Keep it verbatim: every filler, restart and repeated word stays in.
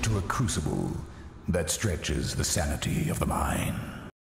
to a crucible that stretches the sanity of the mind.